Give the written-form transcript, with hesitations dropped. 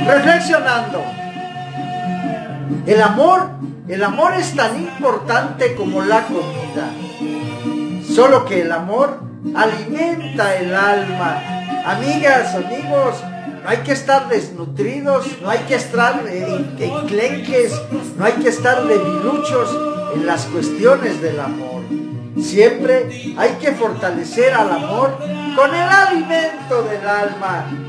reflexionando. El amor es tan importante como la comida. Solo que el amor alimenta el alma. Amigas, amigos, no hay que estar desnutridos, no hay que estar enclenques, no hay que estar debiluchos en las cuestiones del amor. Siempre hay que fortalecer al amor con el alimento del alma.